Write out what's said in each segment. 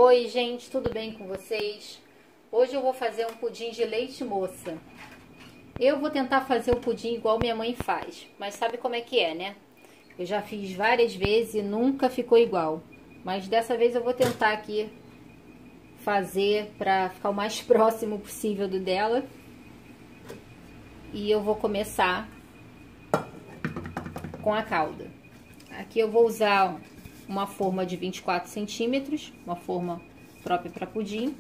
Oi gente, tudo bem com vocês? Hoje eu vou fazer um pudim de leite moça. Eu vou tentar fazer o pudim igual minha mãe faz, mas sabe como é que é, né? Eu já fiz várias vezes e nunca ficou igual. Mas dessa vez eu vou tentar aqui fazer para ficar o mais próximo possível do dela. E eu vou começar com a calda. Aqui eu vou usar uma forma de 24 centímetros, uma forma própria para pudim.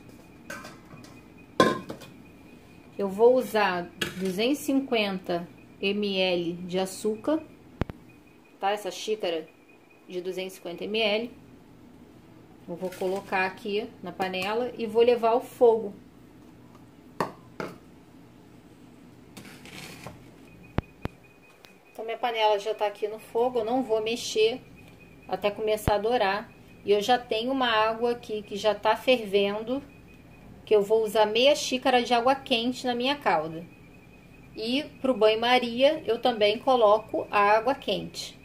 Eu vou usar 250 ml de açúcar, tá? Essa xícara de 250 ml. Eu vou colocar aqui na panela e vou levar ao fogo. Então, minha panela já tá aqui no fogo, eu não vou mexer até começar a dourar. E eu já tenho uma água aqui que já tá fervendo, que eu vou usar meia xícara de água quente na minha calda. E pro banho-maria eu também coloco a água quente.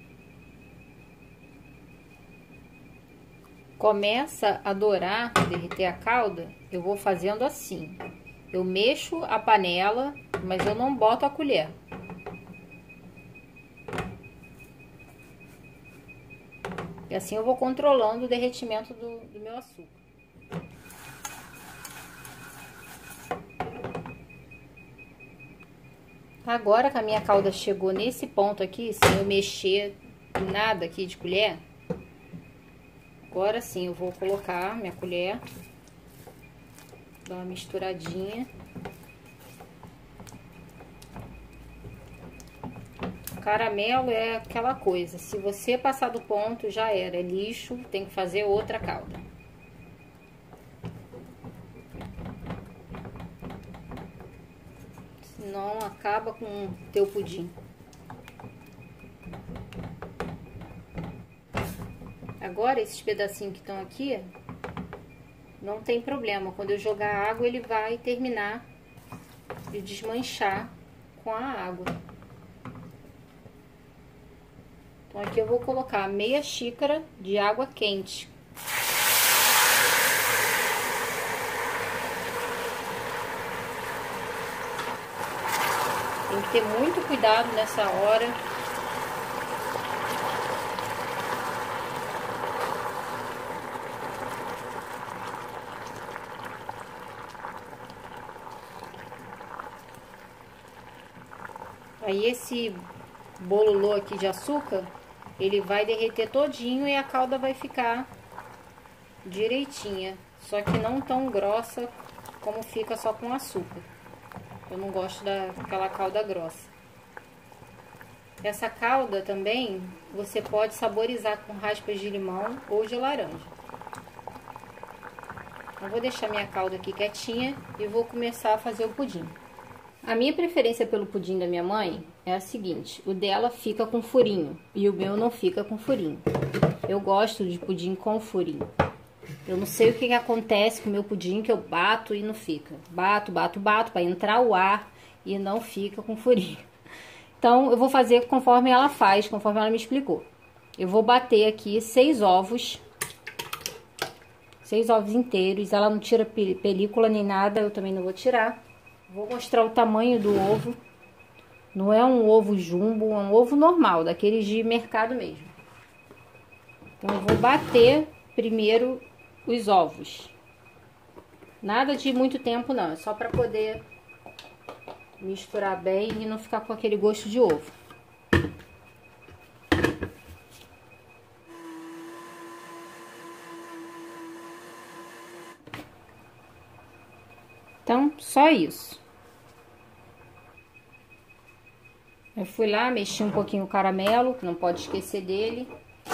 Começa a dourar, derreter a calda, eu vou fazendo assim. Eu mexo a panela, mas eu não boto a colher. E assim eu vou controlando o derretimento do meu açúcar. Agora que a minha calda chegou nesse ponto aqui, sem eu mexer nada aqui de colher, agora sim eu vou colocar minha colher, dar uma misturadinha. Caramelo é aquela coisa, se você passar do ponto, já era, é lixo, tem que fazer outra calda. Senão acaba com o teu pudim. Agora, esses pedacinhos que estão aqui, não tem problema. Quando eu jogar água, ele vai terminar de desmanchar com a água. Então, aqui eu vou colocar meia xícara de água quente. Tem que ter muito cuidado nessa hora. Aí esse bololô aqui de açúcar, ele vai derreter todinho e a calda vai ficar direitinha. Só que não tão grossa como fica só com açúcar. Eu não gosto daquela calda grossa. Essa calda também você pode saborizar com raspas de limão ou de laranja. Eu vou deixar minha calda aqui quietinha e vou começar a fazer o pudim. A minha preferência pelo pudim da minha mãe é a seguinte: o dela fica com furinho e o meu não fica com furinho. Eu gosto de pudim com furinho. Eu não sei o que acontece com o meu pudim, que eu bato e não fica. Bato para entrar o ar e não fica com furinho. Então, eu vou fazer conforme ela faz, conforme ela me explicou. Eu vou bater aqui 6 ovos. 6 ovos inteiros. Ela não tira película nem nada, eu também não vou tirar. Vou mostrar o tamanho do ovo. Não é um ovo jumbo, é um ovo normal, daqueles de mercado mesmo. Então, eu vou bater primeiro os ovos. Nada de muito tempo não, é só para poder misturar bem e não ficar com aquele gosto de ovo. Então, só isso. Eu fui lá, mexi um pouquinho o caramelo, que não pode esquecer dele.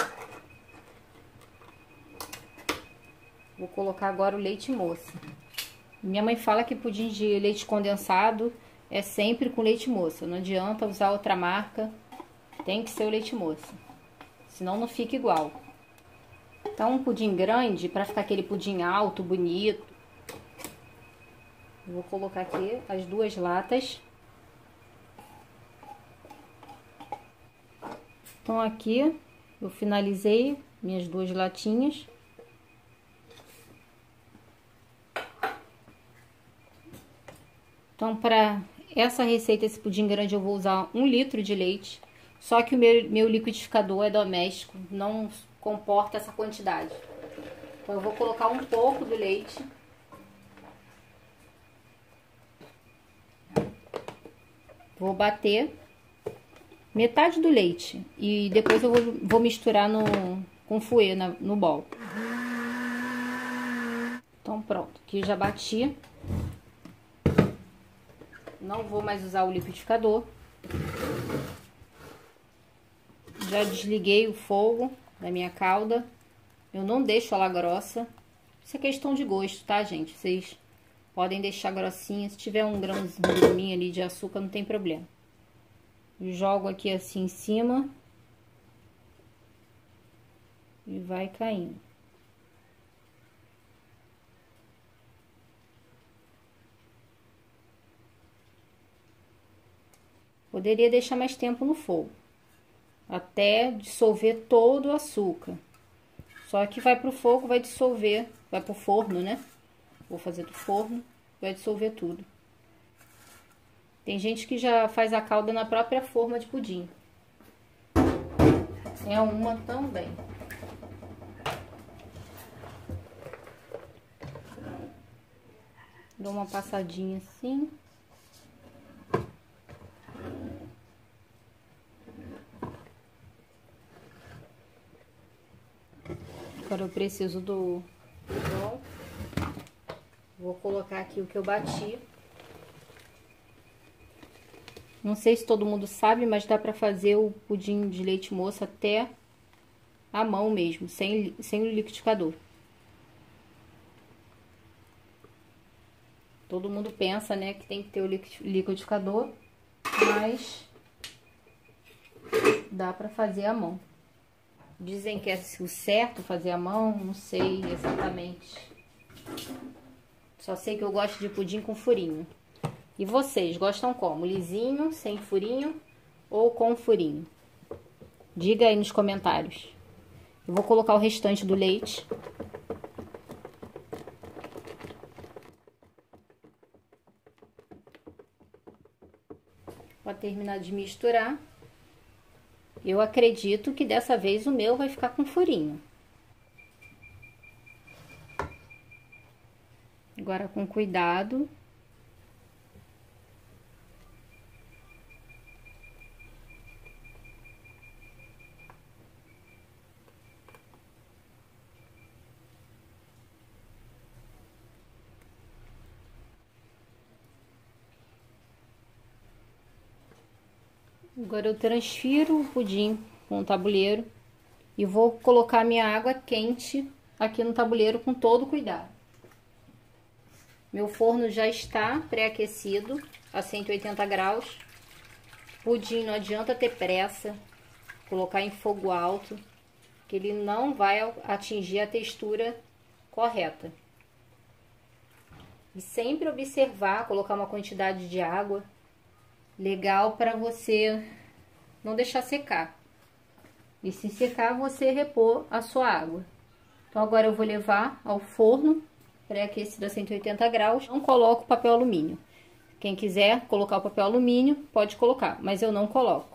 Vou colocar agora o leite moça. Minha mãe fala que pudim de leite condensado é sempre com leite moça. Não adianta usar outra marca, tem que ser o leite moça. Senão não fica igual. Então, um pudim grande, para ficar aquele pudim alto, bonito. Vou colocar aqui as 2 latas. Então, aqui eu finalizei minhas 2 latinhas. Então, para essa receita, esse pudim grande, eu vou usar 1 litro de leite. Só que o meu liquidificador é doméstico, não comporta essa quantidade. Então, eu vou colocar um pouco do leite. Vou bater metade do leite e depois eu vou misturar com fouet no bol. Então pronto, aqui já bati. Não vou mais usar o liquidificador. Já desliguei o fogo da minha calda. Eu não deixo ela grossa. Isso é questão de gosto, tá, gente? Vocês podem deixar grossinha. Se tiver um grãozinho ali de açúcar, não tem problema. Jogo aqui assim em cima. E vai caindo. Poderia deixar mais tempo no fogo, até dissolver todo o açúcar. Só que vai pro fogo, vai dissolver, vai pro forno, né? Vou fazer do forno, vai dissolver tudo. Tem gente que já faz a calda na própria forma de pudim. É uma também. Dou uma passadinha assim. Agora eu preciso do bol. Vou colocar aqui o que eu bati. Não sei se todo mundo sabe, mas dá pra fazer o pudim de leite moça até a mão mesmo, sem o liquidificador. Todo mundo pensa, né, que tem que ter o liquidificador, mas dá pra fazer à mão. Dizem que é o certo fazer à mão, não sei exatamente. Só sei que eu gosto de pudim com furinho. E vocês gostam como? Lisinho, sem furinho ou com furinho? Diga aí nos comentários. Eu vou colocar o restante do leite. Para terminar de misturar. Eu acredito que dessa vez o meu vai ficar com furinho. Agora com cuidado. Agora eu transfiro o pudim com o tabuleiro e vou colocar minha água quente aqui no tabuleiro com todo cuidado. Meu forno já está pré-aquecido a 180 graus. Pudim não adianta ter pressa, colocar em fogo alto, que ele não vai atingir a textura correta. E sempre observar, colocar uma quantidade de água legal para você não deixar secar. E se secar, você repor a sua água. Então agora eu vou levar ao forno pré-aquecido a 180 graus. Não coloco papel alumínio. Quem quiser colocar o papel alumínio, pode colocar, mas eu não coloco.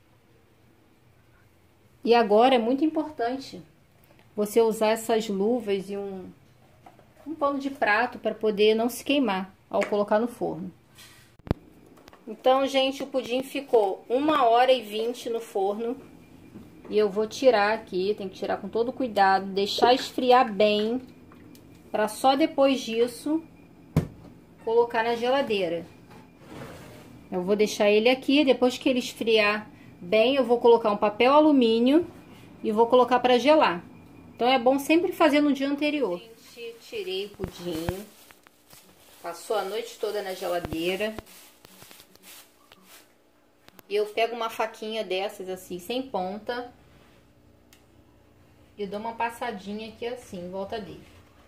E agora é muito importante você usar essas luvas e um pano de prato para poder não se queimar ao colocar no forno. Então, gente, o pudim ficou 1h20 no forno. E eu vou tirar aqui, tem que tirar com todo cuidado, deixar esfriar bem, para só depois disso colocar na geladeira. Eu vou deixar ele aqui, depois que ele esfriar bem, eu vou colocar um papel alumínio e vou colocar para gelar. Então é bom sempre fazer no dia anterior. Gente, tirei o pudim, passou a noite toda na geladeira. E eu pego uma faquinha dessas assim, sem ponta, e dou uma passadinha aqui assim, em volta dele.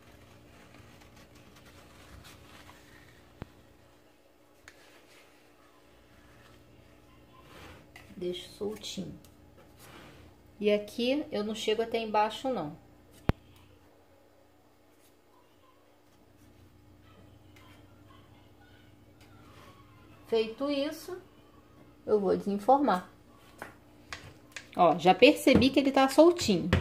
Deixo soltinho. E aqui eu não chego até embaixo, não. Feito isso, eu vou desenformar. Ó, já percebi que ele tá soltinho.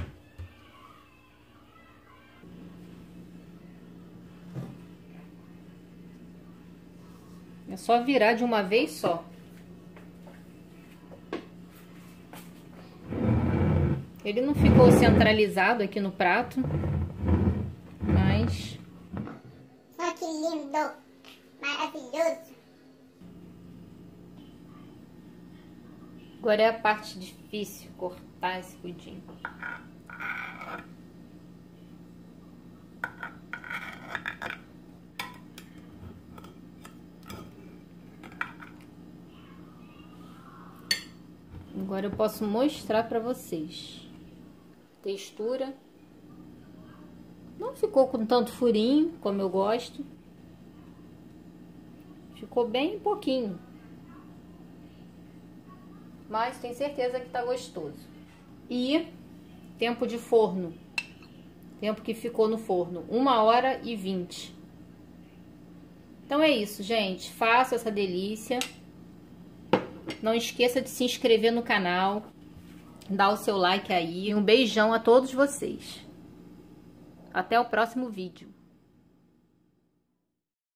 É só virar de uma vez só. Ele não ficou centralizado aqui no prato, mas... Olha que lindo, maravilhoso. Agora é a parte difícil, cortar esse pudim. Agora eu posso mostrar pra vocês. Textura. Não ficou com tanto furinho, como eu gosto. Ficou bem pouquinho. Mas tenho certeza que tá gostoso. E tempo de forno. Tempo que ficou no forno, 1h20. Então é isso, gente. Faça essa delícia. Não esqueça de se inscrever no canal. Dar o seu like aí. Um beijão a todos vocês. Até o próximo vídeo.